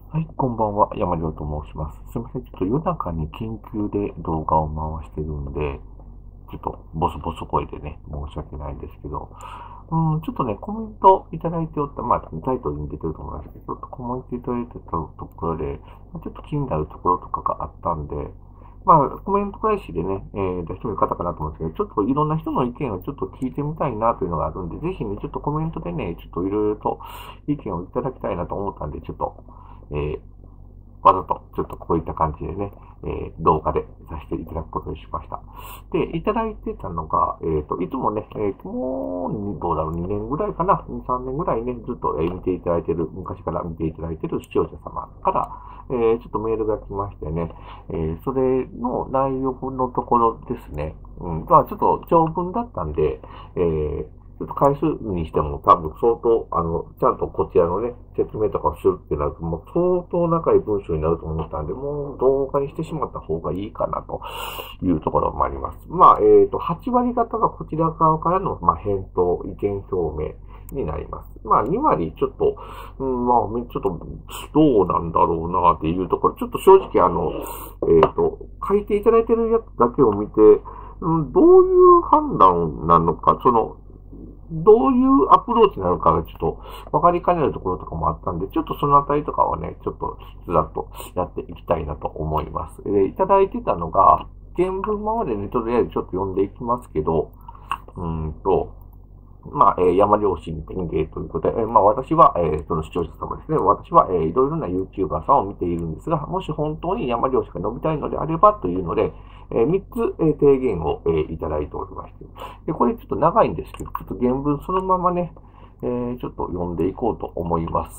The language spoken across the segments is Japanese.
はい、こんばんは。山亮と申します。すみません。ちょっと夜中に緊急で動画を回してるんで、ちょっとボソボソ声でね、申し訳ないんですけど、ちょっとね、コメントいただいておった、まあ、タイトルに出てると思いますけど、ちょっとコメントいただいてたところで、ちょっと気になるところとかがあったんで、まあ、コメント返しでね、出してみる方かなと思うんですけど、ちょっといろんな人の意見をちょっと聞いてみたいなというのがあるんで、ぜひね、ちょっとコメントでね、ちょっといろいろと意見をいただきたいなと思ったんで、ちょっと、わざと、ちょっとこういった感じでね、動画でさせていただくことにしました。で、いただいてたのが、いつもね、もう、どうだろう、2年ぐらいかな、2、3年ぐらいね、ずっと、見ていただいてる、昔から見ていただいてる視聴者様から、ちょっとメールが来ましてね、それの内容のところですね。まあ、ちょっと長文だったんで、ちょっと回数にしても多分相当、ちゃんとこちらのね、説明とかをするってなると、もう相当長い文章になると思ったんで、もう動画にしてしまった方がいいかなというところもあります。まあ、8割方がこちら側からの、まあ、返答、意見表明になります。まあ、2割ちょっと、まあ、ちょっと、どうなんだろうなっていうところ、ちょっと正直書いていただいてるやつだけを見て、どういう判断なのか、どういうアプローチなのかがちょっと分かりかねるところとかもあったんで、ちょっとそのあたりとかはね、ちょっとずらっとやっていきたいなと思います。いただいてたのが、原文までね、とりあえずちょっと読んでいきますけど、うーんと、まあ、山両親典芸ということで、まあ、私は、その視聴者様ですね。私は、いろいろな YouTuber さんを見ているんですが、もし本当に山漁師が伸びたいのであればというので、3つ、提言を、いただいておりまして。で、これちょっと長いんですけど、ちょっと原文そのままね、ちょっと読んでいこうと思います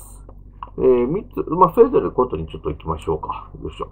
。3つ、まあ、それぞれことにちょっと行きましょうか。よいしょ。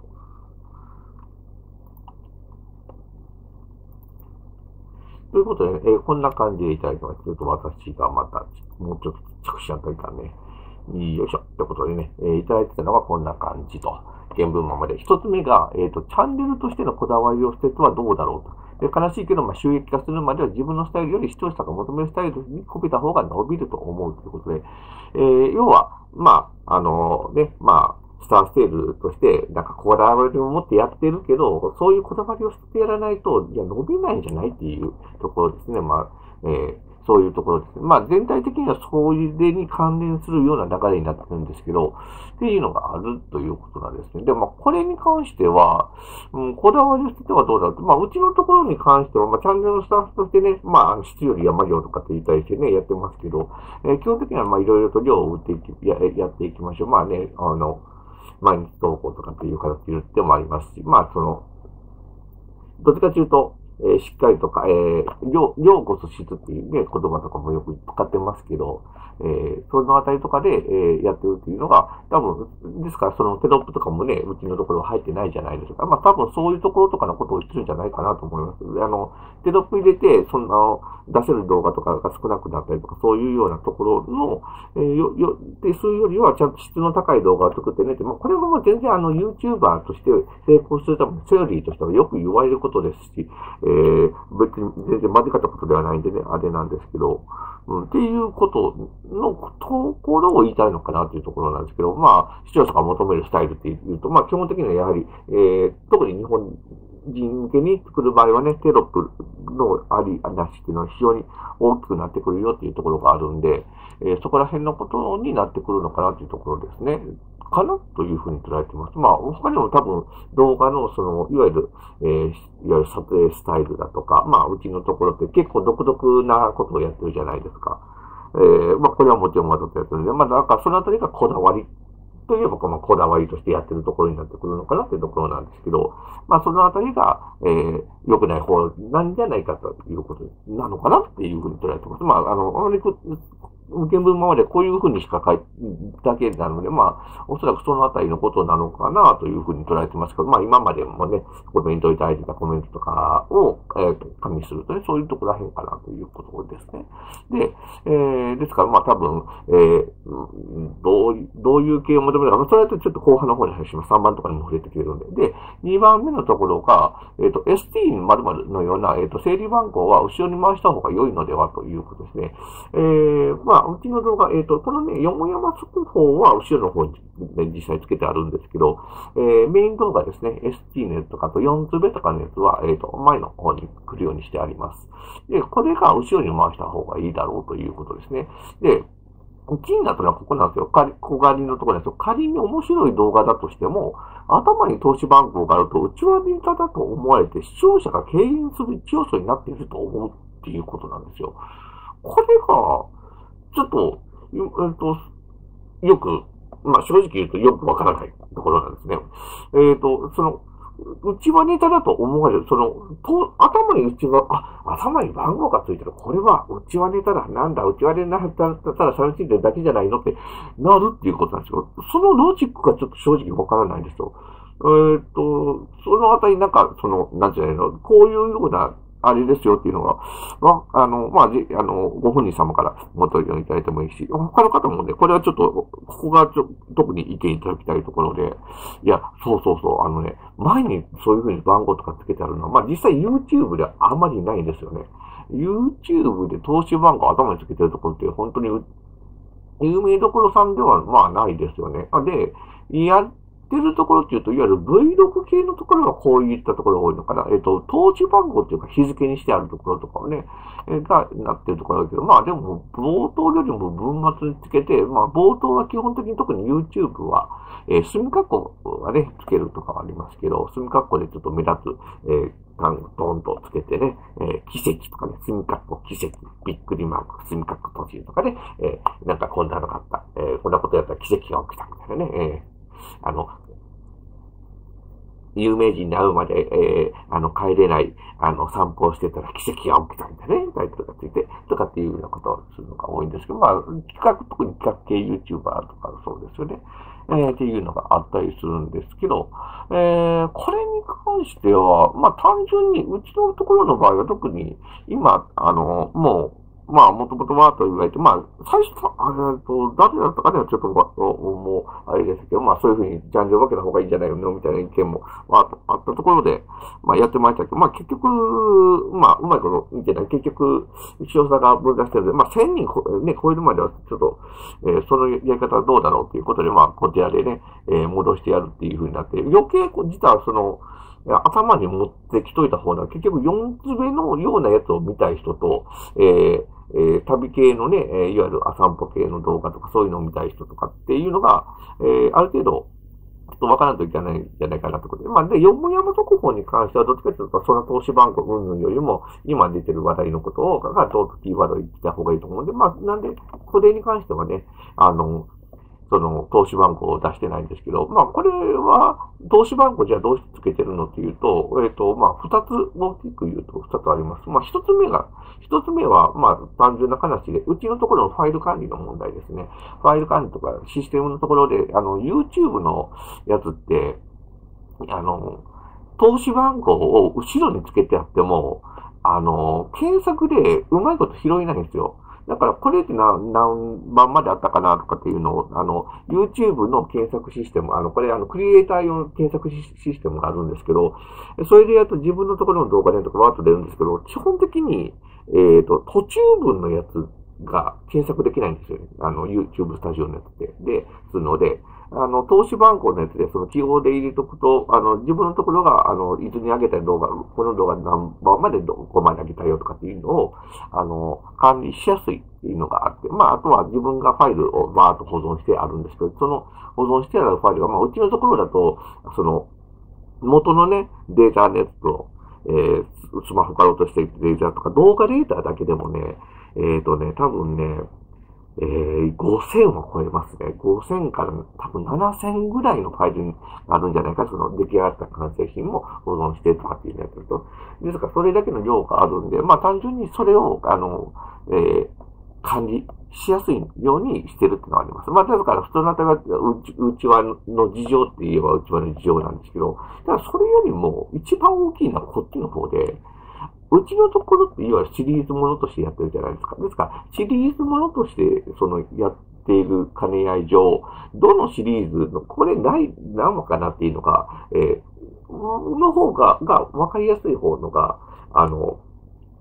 ということで、こんな感じでいただきます。ちょっと私がまた、もうちょっと着手したいからね。よいしょ。ということでね、いただいてたのがこんな感じと。原文ままで。一つ目が、チャンネルとしてのこだわりを捨ててはどうだろうと。で悲しいけど、まあ、収益化するまでは自分のスタイルより視聴者が求めるスタイルにこびた方が伸びると思うということで、要は、まあ、まあ、スターステールとして、なんかこだわりを持ってやってるけど、そういうこだわりを捨ててやらないと、いや、伸びないんじゃないっていうところですね。まあ、そういうところですね。まあ、全体的にはそういう例に関連するような流れになってるんですけど、っていうのがあるということなんですね。で、まあ、これに関しては、こだわりを捨ててはどうだろうと。まあ、うちのところに関しては、まあ、チャンネルのスタッフとしてね、まあ、質より山量とかって言ったりしてね、やってますけど、基本的には、まあ、いろいろと量を打っていき、やっていきましょう。まあね、毎日投稿とかっていう形で言ってもありますし、まあ、どっちかというと、しっかりとか、量こそ質っていうね、言葉とかもよく使ってますけど、そのあたりとかで、やってるっていうのが、多分、ですからそのテロップとかもね、うちのところ入ってないじゃないですか。まあ多分そういうところとかのことを言ってるんじゃないかなと思います。テロップ入れて、出せる動画とかが少なくなったりとか、そういうようなところの、そういうよりは、ちゃんと質の高い動画を作ってねって、まあこれも全然YouTuber として成功するためのセオリーとしてはよく言われることですし、別に全然間違ったことではないんでね、あれなんですけど、っていうことのところを言いたいのかなというところなんですけど、まあ、視聴者が求めるスタイルっていうと、まあ、基本的にはやはり、特に日本人向けに作る場合はね、テロップのありなしっていうのは非常に大きくなってくるよっていうところがあるんで、そこら辺のことになってくるのかなというところですね。かなというふうに捉えています。まあ、他にも多分動画のいわゆる、いわゆる撮影スタイルだとか、まあ、うちのところって結構独特なことをやってるじゃないですか。まあ、これはもちろんわざとやってるんで、まあ、なんかそのあたりがこだわりといえばこのこだわりとしてやってるところになってくるのかなというところなんですけど、まあそのあたりが、良くない方なんじゃないかということなのかなっていうふうに捉えてます。まあ、あまり原文ままでこういうふうにしか書いただけなので、まあ、おそらくそのあたりのことなのかなというふうに捉えてますけど、まあ今までもね、コメントいただいてたコメントとかを、加味するとね、そういうところらへんかなということですね。で、ですからまあ多分、どういう系を求めるか、それはちょっと後半の方に話します。3番とかにも触れてくれるんで。で、2番目のところが、ST○○のような、整理番号は後ろに回した方が良いのではということですね。まうちの動画、このね、よもやま速報は後ろの方に、ね、実際つけてあるんですけど、メイン動画ですね、ST のやつとか、あと4つ目とかのやつは、前の方に来るようにしてあります。で、これが後ろに回した方がいいだろうということですね。で、気になったのはここなんですよ。小仮のところなんですよ。仮に面白い動画だとしても、頭に投資番号があると、内輪ネタだと思われて、視聴者が敬遠する一要素になっていると思うっていうことなんですよ。これが、ちょっと、よく、正直言うとよくわからないところなんですね。内輪ネタだと思われる、頭に頭に番号がついてる。これは内輪ネタだ。なんだ、内輪ネタだったら寂しいだけじゃないのってなるっていうことなんですよ。そのロジックがちょっと正直わからないんですよ。そのあたりなんか、なんていうの、こういうような、あれですよっていうのが、ご本人様からご問いいただいてもいいし、他の方もね、これはちょっと、ここが特に意見いただきたいところで、いや、そう、前にそういうふうに番号とかつけてあるのは、実際 YouTube ではあまりないんですよね。YouTube で投資番号頭につけてるところって本当に有名どころさんではないですよね。で、やってるところっていうと、いわゆる Vlog 系のところがこういったところが多いのかな。投資番号っていうか日付にしてあるところとかをね、がなってるところだけど、でも冒頭よりも文末につけて、冒頭は基本的に特に YouTube は、墨括弧はね、つけるとかありますけど、墨括弧でちょっと目立つ、ドンとつけてね、奇跡とかね、墨括弧奇跡、びっくりマーク、墨括弧閉じるとかね、なんかこんなのがあった、こんなことやったら奇跡が起きたみたいなね、有名人に会うまで、帰れない、散歩をしてたら奇跡が起きたみたいなね、タイトルがついて、とかっていうようなことをするのが多いんですけど、特に企画系 YouTuber とかそうですよね。っていうのがあったりするんですけど、これに関しては、単純に、うちのところの場合は特に、今、もう、もともとはと言われて、最初、誰だったかねはちょっと、もう、あれですけど、そういうふうにジャンルを分けた方がいいんじゃないのみたいな意見も、あったところで、やってましたけど、結局、うまいこといけない。結局、詳細が分断してるので、1000人ね、超えるまでは、ちょっと、そのやり方はどうだろうということで、こちらでね、戻してやるっていうふうになって、余計、実は頭に持ってきといた方が、結局4つ目のようなやつを見たい人と、旅系のね、いわゆる散歩系の動画とかそういうのを見たい人とかっていうのが、ある程度、ちょっとわからんといけないんじゃないかなということで。で、よもやま速報に関しては、どっちかというと、その投資番号云々よりも、今出てる話題のことが、どうとキーワードに来た方がいいと思うんで、なんで、これに関してはね、投資番号を出してないんですけど、これは、投資番号じゃあどうしてつけてるのっていうと、二つ、大きく言うと二つあります。一つ目は、単純な話で、うちのところのファイル管理の問題ですね。ファイル管理とかシステムのところで、YouTube のやつって、投資番号を後ろにつけてあっても、検索でうまいこと拾えないんですよ。だから、これって何番まであったかなとかっていうのを、YouTube の検索システム、これ、クリエイター用の検索システムがあるんですけど、それでやると自分のところの動画でとかわーっと出るんですけど、基本的に、途中文のやつが検索できないんですよね。YouTube スタジオのやつで。するので、投資番号のやつで、記号で入れとくと、自分のところが、いつに上げた動画、この動画何番までどこまで上げたよとかっていうのを、管理しやすいっていうのがあって、あとは自分がファイルをバーっと保存してあるんですけど、その保存してあるファイルが、うちのところだと、元のね、データのやつと、スマホから落としているデータとか、動画データだけでもね、多分ね、5000を超えますね。5000から多分7000ぐらいのファイルになるんじゃないか。出来上がった完成品も保存してとかっていうのやってると。ですから、それだけの量があるんで、単純にそれを、管理しやすいようにしてるっていうのがあります。だから、普通の内輪の事情って言えば内輪の事情なんですけど、ただそれよりも一番大きいのはこっちの方で、うちのところっていわゆるシリーズものとしてやってるじゃないですか。ですから、シリーズものとして、やっている兼ね合い上、どのシリーズの、これ何のかなっていうのが、の方が、わかりやすい方のが、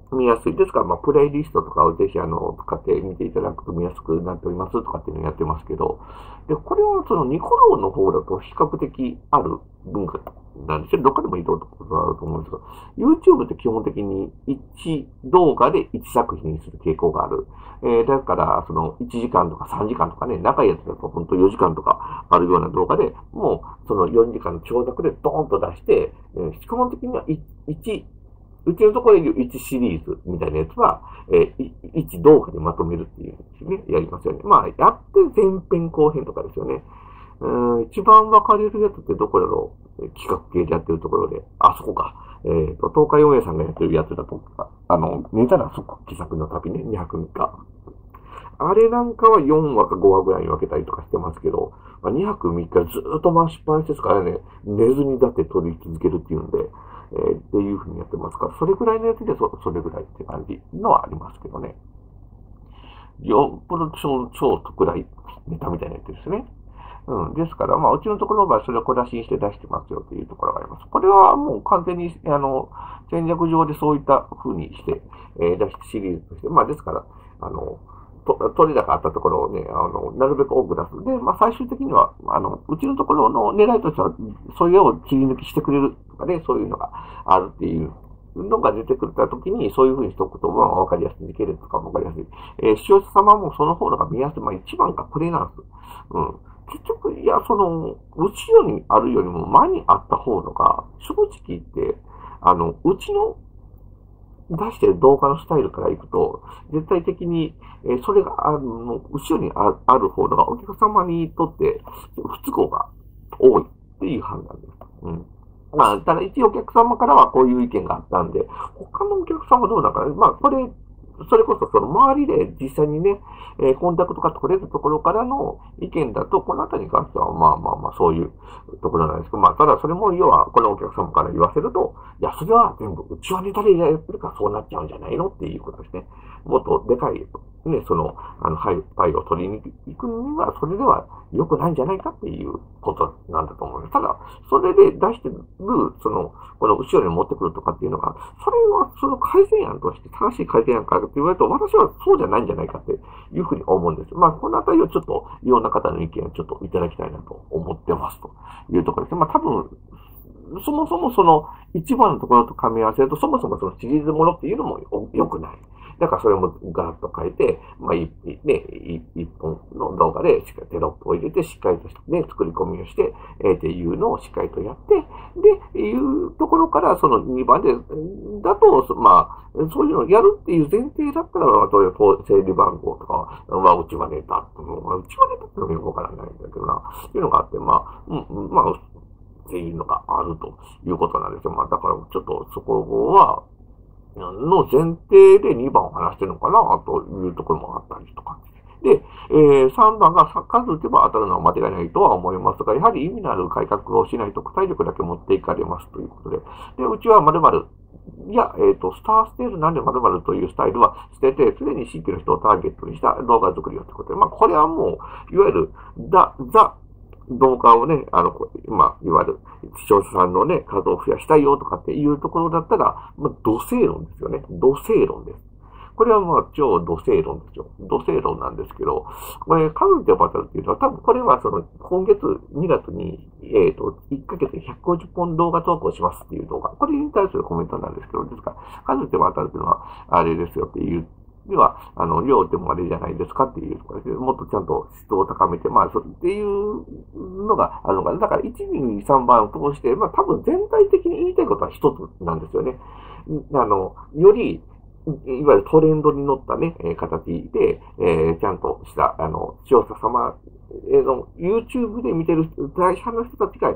見やすい。ですから、プレイリストとかをぜひ、使ってみていただくと見やすくなっておりますとかっていうのをやってますけど、で、これはそのニコ動の方だと比較的ある文化なんですよ。どっかでもいいことがあると思うんですけど、YouTube って基本的に1動画で1作品にする傾向がある。だから、その1時間とか3時間とかね、長いやつだと本当4時間とかあるような動画で、もうその4時間の長尺でドーンと出して、基本的にはうちのところでいう1シリーズみたいなやつは、1動画でまとめるっていうね、やりますよね。やって前編後編とかですよね。一番分かれるやつってどこだろう、企画系でやってるところで。あ、そこか。東海オンエアさんがやってるやつだと、寝たら即帰作の旅ね、2泊3日。あれなんかは4話か5話ぐらいに分けたりとかしてますけど、2泊3日ずっと回しっぱなしですからね、寝ずにだって撮り続けるっていうんで、っていうふうにやってますから、それぐらいのやつでそれぐらいって感じのはありますけどね。よっぽど超特大ネタみたいなやつですね。ですから、うちのところの場合、それを小出しにして出してますよというところがあります。これはもう完全に、戦略上でそういった風にして、出してシリーズとして、ですから、取れ高あったところをね、なるべく多く出す。で、最終的には、うちのところの狙いとしては、それを切り抜きしてくれるとかね、そういうのがあるっていうのが出てくるたときに、そういうふうにしておくと、わかりやすい。時系列とかもわかりやすい。視聴者様もその方が見やすい。一番がこれなんです。結局、いや、後ろにあるよりも前にあった方のが、正直言って、うちの出してる動画のスタイルからいくと、絶対的に、それが、後ろにある方がお客様にとって不都合が多いっていう判断です。ただ一応お客様からはこういう意見があったんで、他のお客様はどうだから、それこそその周りで実際にね、コンタクトが取れるところからの意見だと、このあたりに関しては、そういうところなんですけど、ただそれも要は、このお客様から言わせると、いや、それは全部、うちはネタでやってるからそうなっちゃうんじゃないのっていうことですね。もっとでかい、ね、パイを取りに行くには、それでは良くないんじゃないかっていうことなんだと思います。ただ、それで出してる、この後ろに持ってくるとかっていうのが、それはその改善案として正しい改善案かって言われると、私はそうじゃないんじゃないかっていうふうに思うんです。このあたりをちょっと、いろんな方の意見をちょっといただきたいなと思ってますというところです。多分、そもそもその一番のところと噛み合わせると、そもそもそのシリーズものっていうのも良くない。だからそれもガラッと変えて、一本の動画でしっかりテロップを入れて、しっかりとね、作り込みをして、っていうのをしっかりとやって、で、いうところから、その2番で、だと、そういうのをやるっていう前提だったら、どういう整理番号とかは、うちはネタっていうのが、うちはネタっていうのがよくわからないんだけどな、っていうのがあって、っていうのがあるということなんですよ。だからちょっとそこは、の前提で2番を話してるのかなというところもあったりとか。で、3番が数打てば当たるのは間違いないとは思いますが、やはり意味のある改革をしないと体力だけ持っていかれますということで、で、うちは〇〇、いや、スターステールなんで〇〇というスタイルは捨てて、すでに新規の人をターゲットにした動画作りをということで、これはもう、いわゆる、動画をね、いわゆる視聴者さんのね、数を増やしたいよとかっていうところだったら、土星論ですよね。土星論です。これは超土星論ですよ。土星論なんですけど、これ、数でバトルっていうのは、多分これは今月2月に、1ヶ月で150本動画投稿しますっていう動画。これに対するコメントなんですけど、ですから、数でバトルっていうのは、あれですよっていう、では、量でもあれじゃないですかっていうところで、もっとちゃんと質を高めて、っていうのがあるのかな。だから、1、2、3番を通して、多分全体的に言いたいことは一つなんですよね。より、いわゆるトレンドに乗ったね、形で、ちゃんとした、視聴者様への YouTube で見てる大半の人たちが、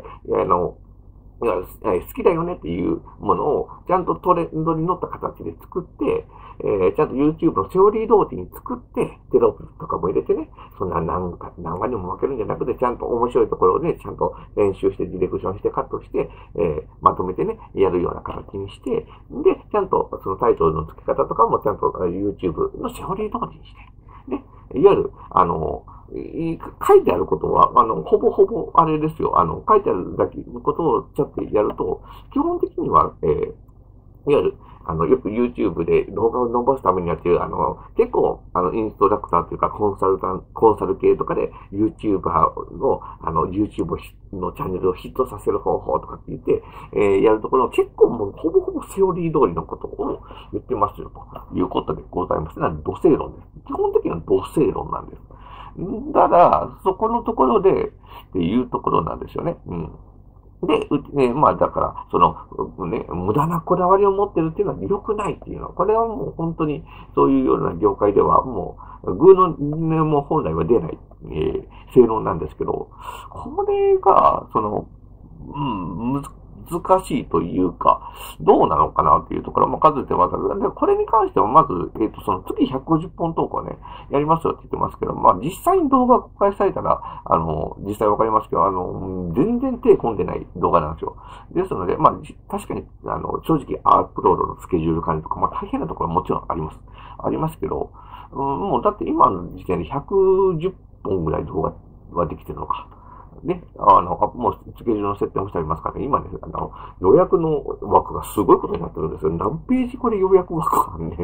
好きだよねっていうものをちゃんとトレンドに乗った形で作って、ちゃんと YouTube のセオリー通りに作って、テロップとかも入れてね、そんな何話にも負けるんじゃなくて、ちゃんと面白いところをね、ちゃんと練習してディレクションしてカットして、まとめてね、やるような形にして、で、ちゃんとそのタイトルの付け方とかもちゃんと YouTube のセオリー通りにして、ね、いわゆる、書いてあることは、ほぼほぼ、あれですよ、書いてあるだけのことをちゃってやると、基本的には、 いわゆる、よく YouTube で動画を伸ばすためにやってる、結構、インストラクターというか、コンサル系とかで、YouTuber の、YouTube のチャンネルをヒットさせる方法とかって言って、やるところ、結構もう、ほぼほぼセオリー通りのことを言ってますよ、ということでございます。土星論です。基本的には土星論なんです。ただ、そこのところで、っていうところなんですよね。うん。で、まあだから、無駄なこだわりを持ってるっていうのは良くないっていうのは、これはもう本当にそういうような業界ではもう、偶の音も本来は出ない、性能なんですけど、これが、難しいというか、どうなのかなっていうところも数でわかる。で、これに関してはまず、月150本投稿ね、やりますよって言ってますけど、まあ実際に動画が公開されたら、実際わかりますけど、全然手込んでない動画なんですよ。ですので、まあ、確かに、正直アップロードのスケジュール管理とか、まあ大変なところはもちろんあります。ありますけど、もうだって今の時点で110本ぐらい動画はできてるのか。ね、もうスケジュールの設定もしてありますからね、今ね、予約の枠がすごいことになってるんですよ。何ページこれ予約枠があんねんって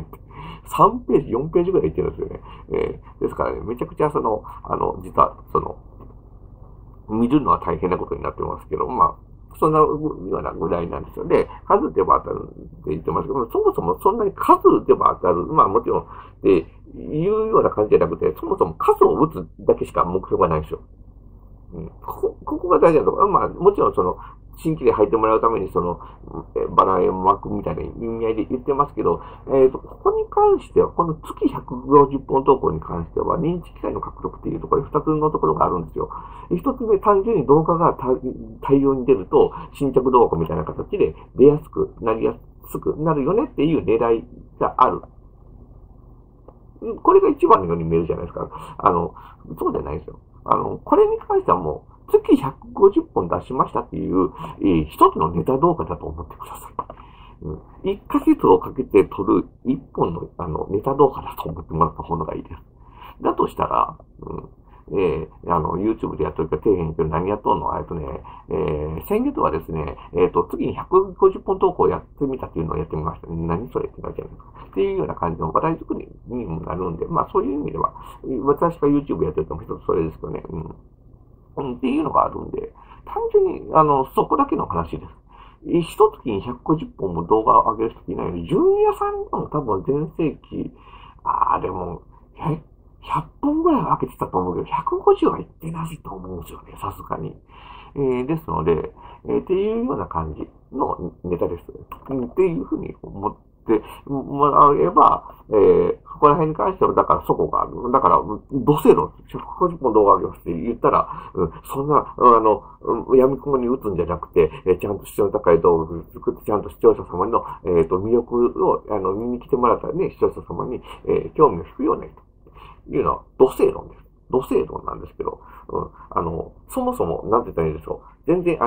。3ページ、4ページぐらいいってるんですよね。ですからね、めちゃくちゃ実は、見るのは大変なことになってますけど、まあ、そんなようなぐらいなんですよ。で、数では当たるって言ってますけど、そもそもそんなに数では当たる。まあもちろん、いうような感じじゃなくて、そもそも数を打つだけしか目標がないんですよ。うん、ここが大事なところ。まあ、もちろん新規で入ってもらうためにバラ園枠みたいな意味合いで言ってますけど、ここに関しては、この月150本投稿に関しては、認知機会の獲得っていうところ、二つのところがあるんですよ。一つ目、単純に動画が大量に出ると、新着動画みたいな形で出やすくなるよねっていう狙いがある。これが一番のように見えるじゃないですか。そうじゃないですよ。これに関してはもう、月150本出しましたっていう、一つのネタ動画だと思ってください。1ヶ月をかけて撮る1本の、ネタ動画だと思ってもらった方がいいです。だとしたら、YouTube でやっとるか底辺けど何やっとんの先月はですね、次に150本投稿やってみたっていうのをやってみました。何それって感じじゃないですか。っていうような感じの話題作りにもなるんで、まあそういう意味では、私が YouTube やってるのも一つそれですけどね、っていうのがあるんで、単純に、そこだけの話です。一月に150本も動画を上げる人いないのに、純也さんも多分全盛期、でも、100本ぐらいは開けてたと思うけど、150はいってないと思うんですよね、さすがに。ですので、っていうような感じのネタです。っていうふうに思ってもらえば、ここら辺に関しては、だからそこがある。だから、土星論、150本動画上げますって言ったら、そんな、闇雲に打つんじゃなくて、ちゃんと質の高い動画を作って、ちゃんと視聴者様の、魅力を、見に来てもらったらね、視聴者様に、興味を引くような人。いうのは土星論です。土星論なんですけど、そもそも、なんて言ったらいいでしょう。全然、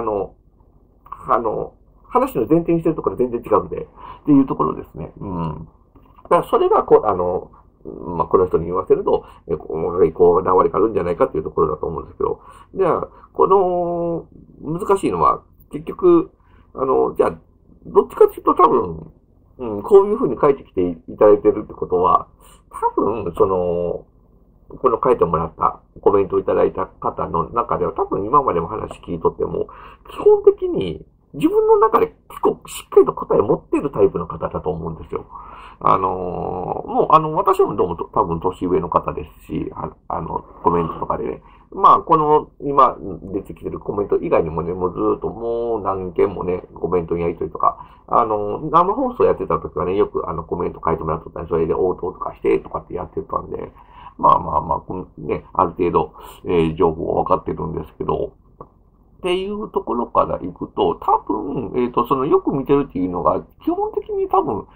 話の前提にしてるところ全然違うんで、っていうところですね。だからそれがまあ、この人に言わせると、こう、流れがあるんじゃないかっていうところだと思うんですけど、じゃあ、難しいのは、結局、じゃあ、どっちかっていうと多分、こういうふうに書いてきていただいてるってことは、多分、この書いてもらったコメントをいただいた方の中では、多分今までも話聞いとっても、基本的に自分の中で結構しっかりと答えを持っているタイプの方だと思うんですよ。もう私もどうも多分年上の方ですし、コメントとかでね。まあ、今出てきてるコメント以外にもね、もうずっともう何件もね、コメントにやりとりとか、生放送やってた時はね、よくコメント書いてもらっとったり、それで応答とかしてとかってやってたんで、まあ、ね、ある程度、情報は分かってるんですけど、っていうところから行くと、多分、よく見てるっていうのが、基本的に多分、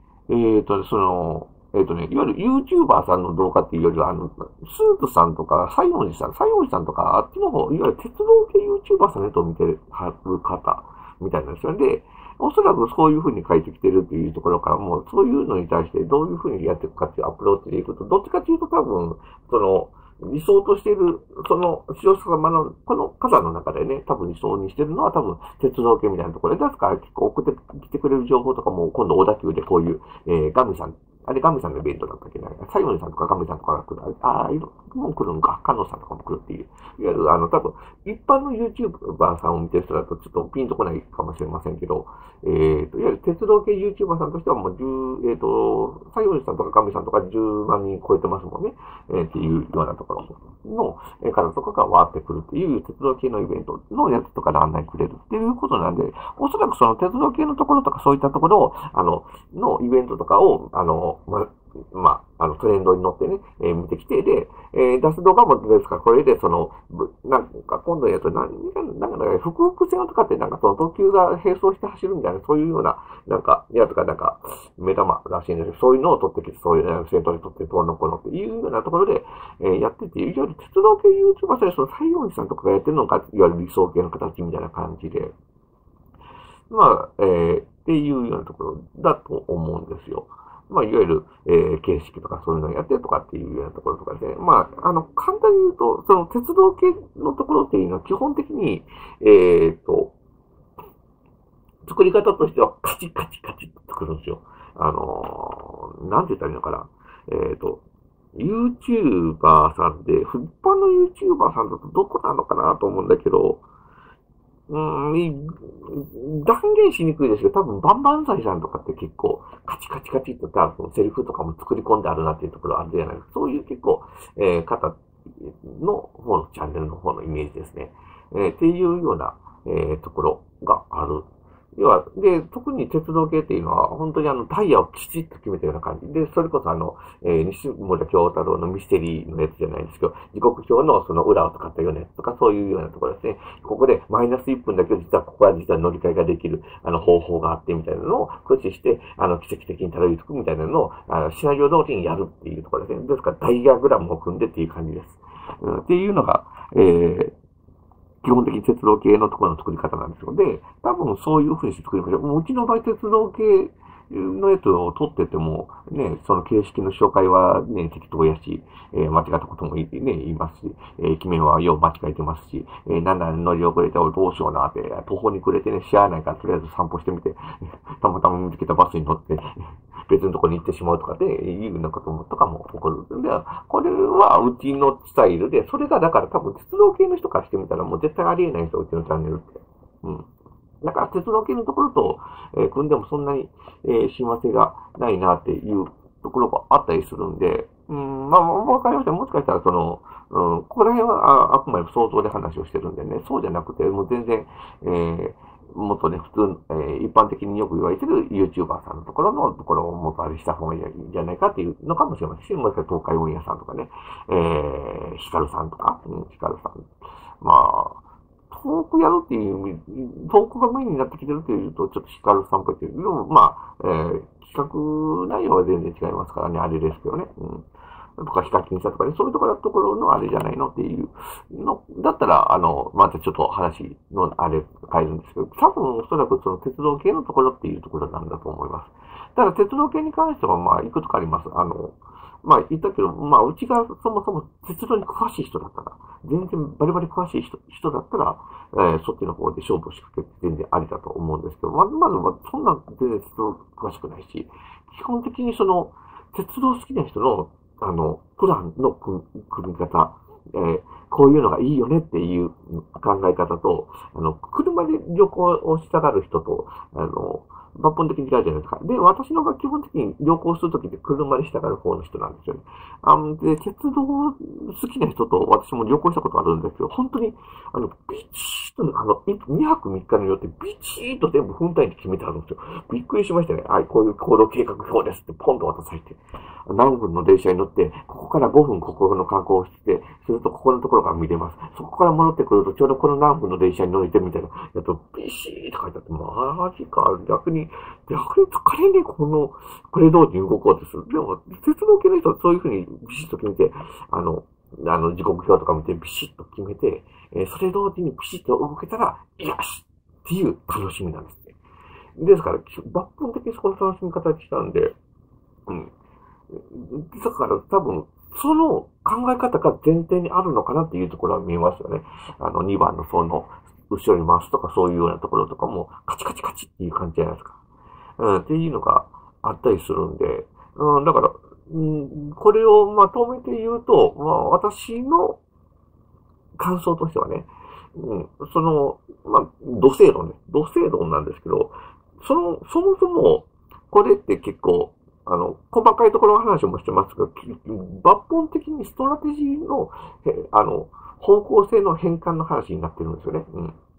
いわゆる YouTuber さんの動画っていうよりは、スープさんとか、西園寺さんとか、あっちの方、いわゆる鉄道系 YouTuber さんのやつを見てる方、みたいなんですよね。で、おそらくそういう風に書いてきてるっていうところから、もうそういうのに対してどういう風にやっていくかっていうアプローチでいくと、どっちかっていうと多分、 理想としている、その、視聴者様の、この方の中でね、多分理想にしてるのは多分、鉄道系みたいなところで、ですから結構送ってきてくれる情報とかも、今度小田急でこういう、ガミさん、あれガミさんのイベントだったっけな、西門さんとかガミさんとかが来る、ああ、いろも来るんか、加納さんとかも来るっていう、いわゆる多分、一般の YouTuber さんを見てる人だとちょっとピンとこないかもしれませんけど、いわゆる鉄道系 YouTuber さんとしてはもう西門さんとかガミさんとか10万人超えてますもんね。っていうようなところの方とかがわーってくるっていう鉄道系のイベントのやつとかで案内くれるっていうことなんで、おそらくその鉄道系のところとかそういったところを、のイベントとかを、トレンドに乗ってね、見てきて、で、出す動画もですから、これで、なんか、今度やと、なんか、複々線とかって、なんか、その特急が並走して走るみたいな、そういうような、なんか、やつが、なんか、目玉らしいんですけど、そういうのを取ってきて、そういう先頭に取って、どうのこうのっていうようなところで、やってて、いわゆる鉄道系 YouTuber で、その、西園寺さんとかがやってるのが、いわゆる理想系の形みたいな感じで、っていうようなところだと思うんですよ。いわゆる、形式とかそういうのをやってとかっていうようなところとかですね。簡単に言うと、その鉄道系のところっていうのは基本的に、作り方としてはカチカチカチっと作るんですよ。なんて言ったらいいのかな。YouTuber さんで、一般の YouTuber さんだとどこなのかなと思うんだけど、断言しにくいですけど、多分バンバンザイさんとかって結構カチカチカチっとセリフとかも作り込んであるなっていうところあるじゃないですか。そういう結構、方の方のチャンネルの方のイメージですね。っていうような、ところがある。要は、で、特に鉄道系っていうのは、本当にタイヤをきちっと決めたような感じで、それこそ西村京太郎のミステリーのやつじゃないですけど、時刻表のその裏を使ったようなやつとか、そういうようなところですね。ここでマイナス1分だけど、実はここは実は乗り換えができる、方法があってみたいなのを駆使して、奇跡的にたどり着くみたいなのを、シナリオ通りにやるっていうところですね。ですから、ダイアグラムを組んでっていう感じです。っていうのが、基本的に鉄道系のところの作り方なんですよ。で、多分そういうふうにして作りましょう。うちの場合鉄道系のやつを取ってても、ね、その形式の紹介はね、適当やし、間違ったことも言いますし、決めはよう間違えてますし、なんなら乗り遅れてどうしようなって、途方に暮れてね、しゃあないからとりあえず散歩してみて、たまたま見つけたバスに乗って、別のところに行ってしまうとかで、いうようなことも、とかも起こる。で、これはうちのスタイルで、それがだから多分鉄道系の人からしてみたらもう絶対ありえないんですよ、うちのチャンネルって。うん。だから鉄道系のところと、組んでもそんなに、親和性がないなっていうところがあったりするんで、わかりました。もしかしたらここら辺はあくまで想像で話をしてるんでね、そうじゃなくて、もう全然、もっとね、普通、一般的によく言われてる YouTuber さんのところをもっとあれした方がいいんじゃないかっていうのかもしれませんし、もしくは東海オンエアさんとかね、ヒカルさんとか、ヒカルさん。トークやるっていう意味、トークがメインになってきてるっていうと、ちょっとヒカルさんっぽいっていう。でも、企画内容は全然違いますからね、あれですけどね。とか、ヒカキンさんとかね、そういうところのあれじゃないのっていうの、だったら、またちょっと話のあれ変えるんですけど、多分、おそらくその鉄道系のところっていうところなんだと思います。ただ、鉄道系に関しては、いくつかあります。言ったけど、うちがそもそも鉄道に詳しい人だったら、全然バリバリ詳しい人だったら、そっちの方で勝負を仕掛けて全然ありだと思うんですけど、まずそんな全然鉄道詳しくないし、基本的に鉄道好きな人の、プランの組み方、こういうのがいいよねっていう考え方と、車で旅行をしたがる人と、抜本的に違うじゃないですか。で、私のが基本的に旅行するときって車でしたがる方の人なんですよね。で、鉄道好きな人と私も旅行したことあるんですけど、本当に、ビチッと、2泊3日によってビチッと全部分単位で決めてあるんですよ。びっくりしましたね。こういう行動計画表ですってポンと渡されて。何分の電車に乗って、ここから5分ここの観光をして、するとここのところが見れます。そこから戻ってくると、ちょうどこの何分の電車に乗れてみたいな、ビシーと書いてあって、マジか、逆に疲れねえ、これ通りに動こうとする。でも、鉄道系の人はそういうふうにビシッと決めて、時刻表とか見てビシッと決めて、それ通りにビシッと動けたら、よしっていう楽しみなんですね。ですから、抜本的にそこの楽しみ方にしたんで、だから多分、その考え方が前提にあるのかなっていうところは見えますよね。2番のその、後ろに回すとかそういうようなところとかも、カチカチカチっていう感じじゃないですか。っていうのがあったりするんで、だから、これをまとめて言うと、私の感想としてはね、土星論なんですけど、そもそも、これって結構、細かいところの話もしてますが、抜本的にストラテジーの、方向性の変換の話になってるんですよね。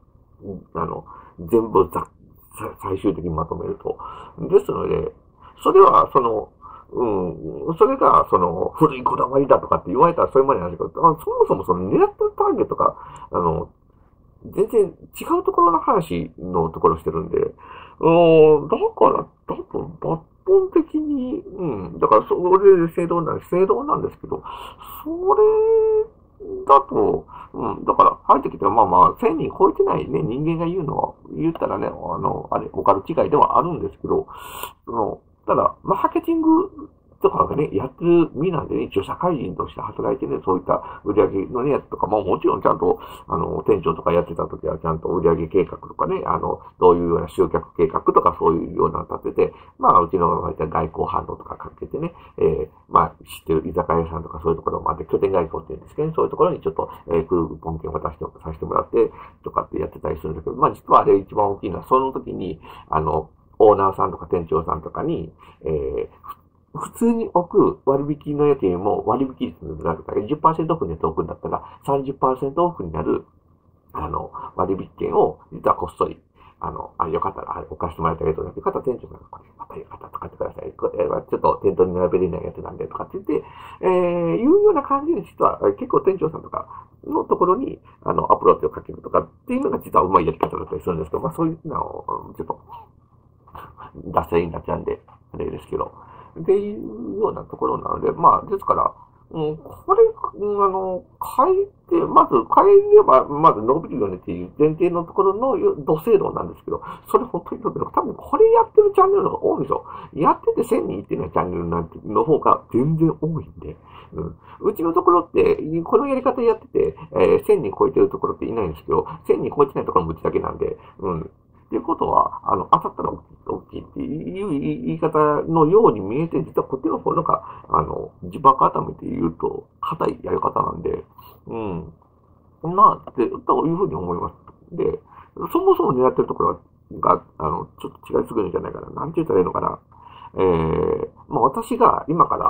全部最終的にまとめると。ですので、それは、それが、古いこだわりだとかって言われたらそれまでなんですけど、そもそも狙ってるターゲットが、全然違うところの話のところしてるんで、だから、抜本的に、だから、それで正道なんですけど、それだと、だから、入ってきて1000人超えてないね、人間が言うのは、言ったらね、オカル違いではあるんですけど、ただ、マーケティングとかがね、やってる身なんでね、一応社会人として働いてね、そういった売り上げのね、やつとか、もちろんちゃんと、店長とかやってた時はちゃんと売り上げ計画とかね、どういうような集客計画とかそういうようなのを立てて、うちの外交販路とかかけてね、知ってる居酒屋さんとかそういうところもあって、拠点外交って言うんですけどね、そういうところにちょっと、クーポン券を渡してさせてもらって、とかってやってたりするんだけど、実はあれ一番大きいのは、その時に、オーナーさんとか店長さんとかに、普通に置く割引のやつよりも割引率になるから、10% オフに置くんだったら30% オフになる、割引券を、実はこっそり、よかったら、置かせてもらいたいけど、よかったら店長さんが、これ、またよかったら使ってください。これはちょっと店頭に並べれないやつなんで、とかって言って、いうような感じで、実は、結構店長さんとかのところに、アプローチをかけるとかっていうのが実はうまいやり方だったりするんですけど、そういうのを、ちょっと、脱線になっちゃうんで、あれですけど、っていうようなところなので、ですから、これ、変えれば、まず伸びるよねっていう前提のところの土星論なんですけど、それ本当に伸びる。多分これやってるチャンネルの方が多いんですよ。やってて1000人いってないチャンネルなんての方が全然多いんで、うちのところって、このやり方やってて、1000人超えてるところっていないんですけど、1000人超えてないところもうちだけなんで、っていうことは、当たったら大きいっていう言い方のように見えて、実はこっちの方が、自爆固めて言うと、硬いやり方なんで、っていうふうに思います。で、そもそも狙ってるところが、ちょっと違いすぎるんじゃないかな。なんて言ったらいいのかな。私が今から、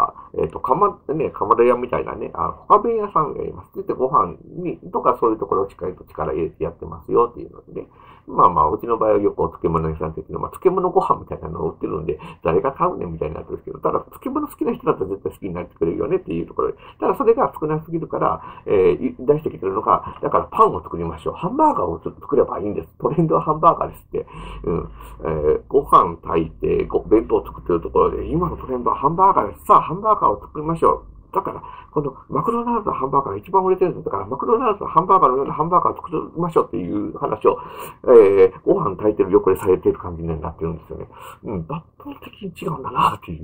かまど屋みたいなね、他弁屋さんがいます。で、ご飯に、とかそういうところをしっかりと力入れてやってますよっていうので、うちの場合はよくお漬物屋さんって言って、漬物ご飯みたいなのを売ってるんで、誰が買うねんみたいになってるんですけど、ただ、漬物好きな人だったら絶対好きになってくれるよねっていうところで、ただそれが少なすぎるから、出してきてるのが、だからパンを作りましょう。ハンバーガーをちょっと作ればいいんです。トレンドはハンバーガーですって。ご飯炊いて、弁当を作ってるところで、今のトレンドはハンバーガーです。さあ、ハンバーガーを作りましょう。だから、このマクドナルドのハンバーガーが一番売れてるんだから、マクドナルドのハンバーガーのようなハンバーガーを作りましょうっていう話を、ご飯炊いてる横でされてる感じになってるんですよね。抜本的に違うんだなっていう、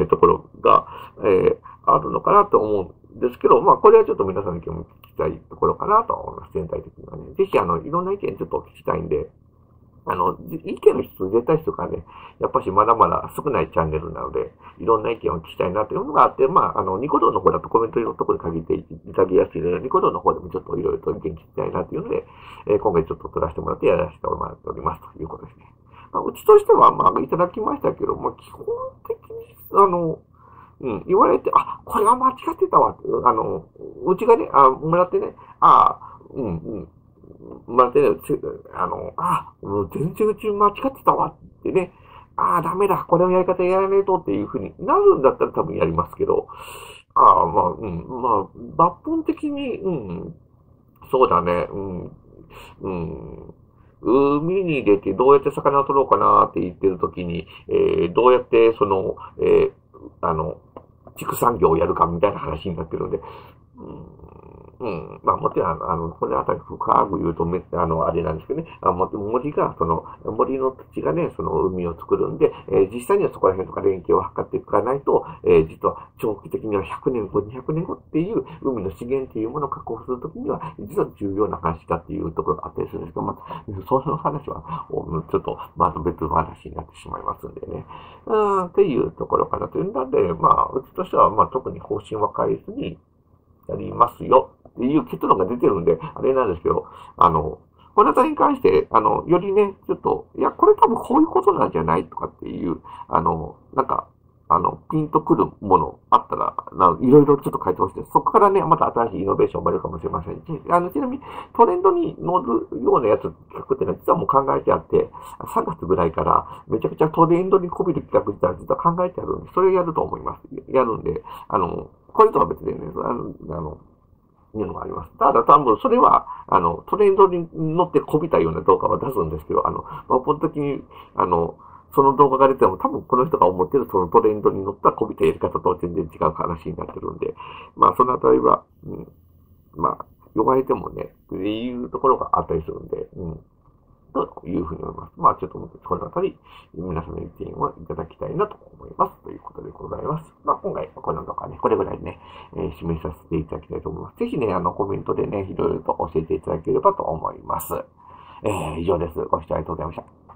ところが、あるのかなと思うんですけど、これはちょっと皆さんの意見も聞きたいところかなと思います。全体的にはね。ぜひ、いろんな意見ちょっと聞きたいんで、意見の質、絶対質がね、やっぱしまだまだ少ないチャンネルなので、いろんな意見を聞きたいなというのがあって、ニコ動の方だとコメントのところに限っていただきやすいので、ニコ動の方でもちょっといろいろと意見聞きたいなというので、今回ちょっと取らせてもらってやらせてもらっておりますということですね。うちとしては、いただきましたけど、基本的に、言われて、これは間違ってたわって、うちがね、もらってね、もう全然うち間違ってたわってね、ダメだ、これのやり方やらないとっていうふうになるんだったら多分やりますけど、抜本的に、そうだね、海に出てどうやって魚を取ろうかなって言ってるときに、どうやって畜産業をやるかみたいな話になってるんで、 うん。まあ、もちろん、これあたり深く言うとあれなんですけどね、森が、森の土がね、その海を作るんで、実際にはそこら辺とか連携を図っていかないと、実は長期的には100年後、200年後っていう海の資源っていうものを確保するときには、実は重要な話だっていうところがあったりするんですけど、まあ、その話は、ちょっと、また別の話になってしまいますんでね。っていうところかなというので、まあ、うちとしては、まあ、特に方針は変えずに、やりますよっていう結論が出てるんで、あれなんですけど、このあたりに関して、よりね、ちょっと、いや、これ多分こういうことなんじゃないとかっていう、なんか、ピンとくるものあったら、いろいろちょっと書いてほしいです。そこからね、また新しいイノベーション生まれるかもしれませんし、ちなみにトレンドに乗るようなやつ、企画っていうのは実はもう考えてあって、3月ぐらいからめちゃくちゃトレンドにこびる企画自体は実は考えてあるんで、それをやると思います。やるんで、これとは別でね、いうのがあります。ただ多分それは、トレンドに乗ってこびたような動画は出すんですけど、抜本的に、その動画が出ても多分この人が思ってるそのトレンドに乗ったこびたやり方とは全然違う話になってるんで、まあそのあたりは、まあ、呼ばれてもね、っていうところがあったりするんで、というふうに思います。まあちょっとこのあたり、皆さんの意見をいただきたいなと思います。ということでございます。まあ今回この動画ね、これぐらいね、締めさせていただきたいと思います。ぜひね、コメントでね、いろいろと教えていただければと思います。以上です。ご視聴ありがとうございました。